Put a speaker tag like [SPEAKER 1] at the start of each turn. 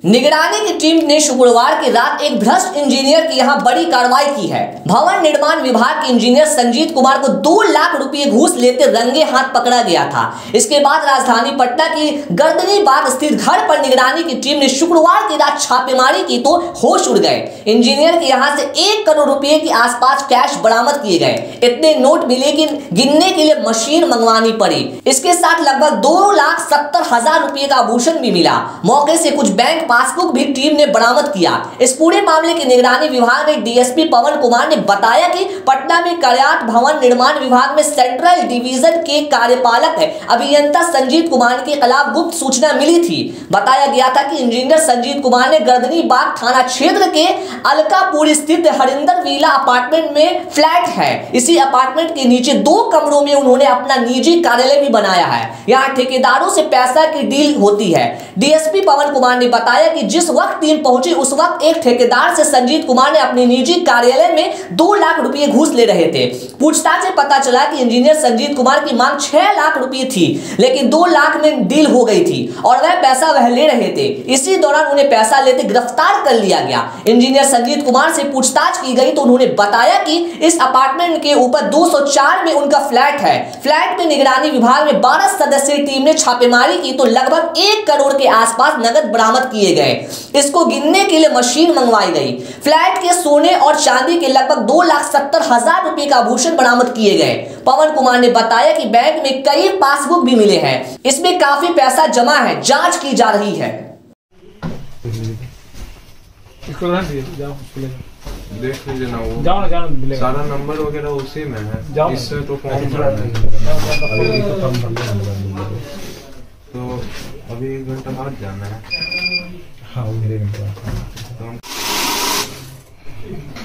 [SPEAKER 1] निगरानी की टीम ने शुक्रवार की रात एक भ्रष्ट इंजीनियर की यहां बड़ी कार्रवाई की है। भवन निर्माण विभाग के इंजीनियर संजीत कुमार को 2 लाख रुपए घूस लेते रंगे हाथ पकड़ा गया था। इसके बाद राजधानी पटना की गर्दनी बाग स्थित घर पर निगरानी की टीम ने शुक्रवार की रात छापेमारी की तो होश उड़ गए। इंजीनियर के यहां से 1 करोड़ रुपए के आसपास कैश बरामद किए गए। इतने नोट मिले कि गिनने के लिए मशीन मंगवानी पड़ी। इसके साथ लगभग 2,70,000 रुपए का आभूषण भी मिला। मौके से कुछ बैंक पासबुक भी टीम ने बरामद किया। इस पूरे मामले की निगरानी विभाग में डीएसपी पवन कुमार ने बताया कि पटना में कार्यालय भवन निर्माण विभाग में सेंट्रल डिवीजन के कार्यपालक अभियंता संजीत कुमार के खिलाफ गुप्त सूचना मिली थी। बताया गया था कि इंजीनियर संजीत कुमार ने गर्दनी बाग थाना क्षेत्र के अलकापुर स्थित हरिंदर विला अपार्टमेंट में फ्लैट है। इसी अपार्टमेंट के नीचे 2 कमरों में उन्होंने अपना निजी कार्यालय भी बनाया है। यहाँ ठेकेदारों से पैसा की डील होती है। डीएसपी पवन कुमार ने बताया कि जिस वक्त टीम पहुंची उस वक्त एक ठेकेदार से संजीत कुमार ने अपने निजी कार्यालय में 2 लाख रुपए घूस ले रहे थे। पूछताछ से पता चला कि इंजीनियर संजीत कुमार की मांग 6 लाख रुपए थी, लेकिन 2 लाख में डील हो गई थी और वह पैसा वह ले रहे थे। इसी दौरान उन्हें पैसा लेते गिरफ्तार कर लिया गया। इंजीनियर संजीत कुमार से पूछताछ की गई तो उन्होंने बताया कि इस अपार्टमेंट के ऊपर 204 में उनका फ्लैट है। फ्लैट में निगरानी विभाग में 12 सदस्यीय टीम ने छापेमारी की तो लगभग 1 करोड़ के आसपास नगद बरामद किए गए। इसको गिनने के लिए मशीन मंगवाई गई। फ्लैट के सोने और चांदी के लगभग 2,70,000 रुपए का आभूषण बरामद किए गए। पवन कुमार ने बताया कि बैंक में कई पासबुक भी मिले हैं। इसमें काफी पैसा जमा है, जांच की जा रही है।
[SPEAKER 2] देख लीजिए ना, वो
[SPEAKER 3] जाओ
[SPEAKER 2] सारा नंबर वगैरह उसी में है। इससे तो फॉर्म तो अभी 1 घंटा बाद जाना है।
[SPEAKER 3] हाँ, 1 घंटा।